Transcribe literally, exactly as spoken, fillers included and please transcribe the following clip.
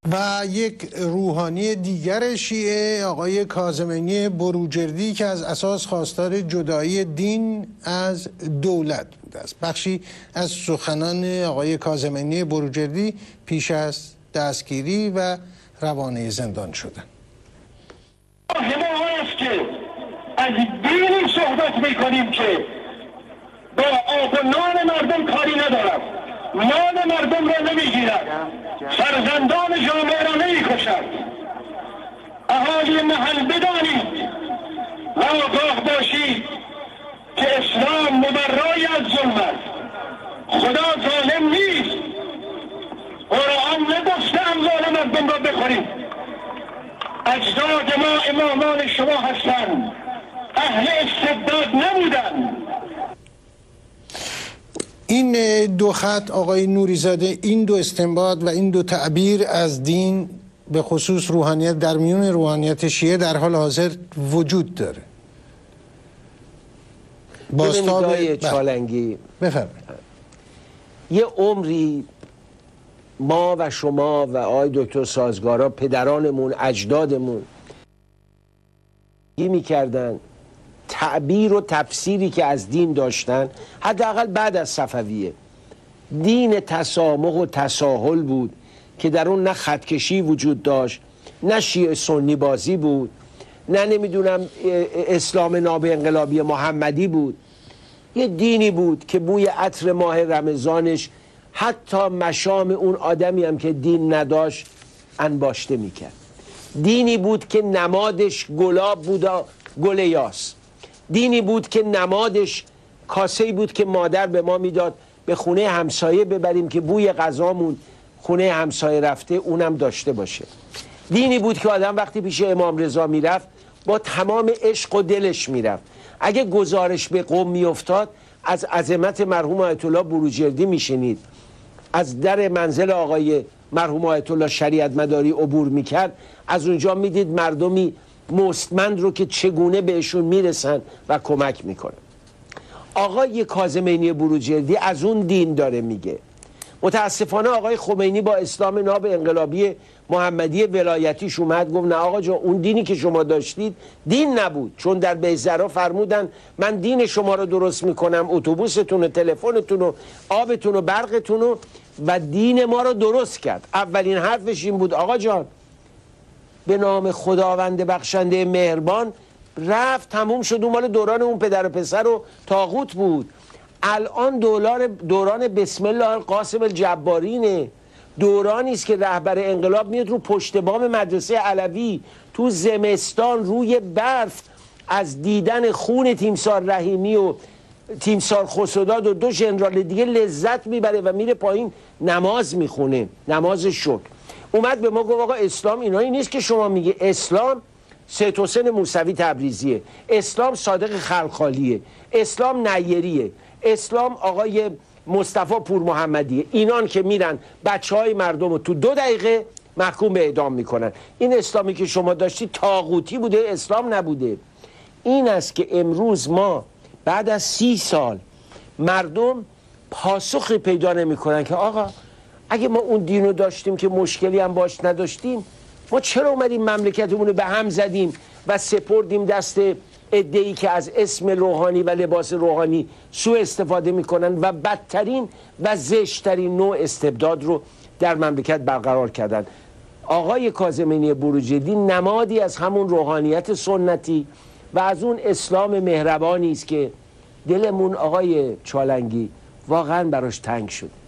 و یک روحانی دیگر شیعه آقای کاظمینی بروجردی که از اساس خواستار جدایی دین از دولت بوده است. بخشی از سخنان آقای کاظمینی بروجردی پیش از دستگیری و روانه زندان شدند. ما است که از دینی صحبت میکنیم که با آب و نان مردم کاری ندارد، مال مردم را نمیگیرد، فرزندان جامعه را نمیکشد. اهالی محل بدانید و آگاه باشید که اسلام مبرای از ظلم است. خدا ظالم نیست. قرآن نگفته اموال مردم را بخورید. اجداد ما امامان شما هستند، اهل استبداد نبودند. این دو خط آقای نوریزاده، این دو استنباط و این دو تعبیر از دین به خصوص روحانیت در میون روحانیت شیعه در حال حاضر وجود داره. باستاب چالنگی بفرمایید. یه عمری ما و شما و آقای دکتر سازگارا، پدرانمون، اجدادمون می کردن تعبیر و تفسیری که از دین داشتن، حداقل بعد از صفویه، دین تسامح و تساهل بود که در اون نه خطکشی وجود داشت، نه شیعه سنی بازی بود، نه نمیدونم اسلام ناب انقلابی محمدی بود. یه دینی بود که بوی عطر ماه رمضانش حتی مشام اون آدمی هم که دین نداشت انباشته میکرد. دینی بود که نمادش گلاب بود و گل یاس. دینی بود که نمادش کاسه‌ای بود که مادر به ما میداد به خونه همسایه ببریم که بوی غذامون خونه همسایه رفته اونم داشته باشه. دینی بود که آدم وقتی پیش امام رضا میرفت با تمام عشق و دلش میرفت. اگه گزارش به قم میافتاد از عظمت مرحوم آیت الله بروجردی میشنید، از در منزل آقای مرحوم آیت الله شریعت مداری عبور میکرد، از اونجا میدید مردمی مستمند رو که چگونه بهشون میرسن و کمک میکنن. آقای کاظمینی بروجردی از اون دین داره میگه. متاسفانه آقای خمینی با اسلام ناب انقلابی محمدی ولایتیش اومد گفت نه آقا جان، اون دینی که شما داشتید دین نبود، چون در بیزرا فرمودن من دین شما رو درست میکنم، اتوبوستون و تلفنتون و آبتون و برقتون و و دین ما رو درست کرد. اولین حرفش این بود آقا جان به نام خداوند بخشنده مهربان، رفت تموم شد، اون مال دوران اون پدر و پسر و طاغوت بود. الان دولار دوران بسم الله القاسم الجبارینه، دورانی است که رهبر انقلاب میاد رو پشت بام مدرسه علوی تو زمستان روی برف از دیدن خون تیمسار رحیمی و تیمسار خسوداد و دو ژنرال دیگه لذت میبره و میره پایین نماز میخونه، نماز شکر. اومد به ما گفت آقا اسلام اینایی نیست که شما میگه. اسلام سید حسین موسوی تبریزیه، اسلام صادق خلخالیه، اسلام نیریه، اسلام آقای مصطفی پور محمدیه. اینان که میرن بچه های مردم رو تو دو دقیقه محکوم به اعدام میکنن. این اسلامی که شما داشتی طاغوتی بوده، اسلام نبوده. این است که امروز ما بعد از سی سال مردم پاسخی پیدا نمیکنن که آقا اگه ما اون دینو داشتیم که مشکلی هم باش نداشتیم، ما چرا اومدیم مملکتمون رو به هم زدیم و سپردیم دست عده‌ای که از اسم روحانی و لباس روحانی سوء استفاده میکنن و بدترین و زشترین نوع استبداد رو در مملکت برقرار کردن. آقای کاظمینی بروجردی نمادی از همون روحانیت سنتی و از اون اسلام مهربانی است که دلمون آقای چالنگی واقعا براش تنگ شد.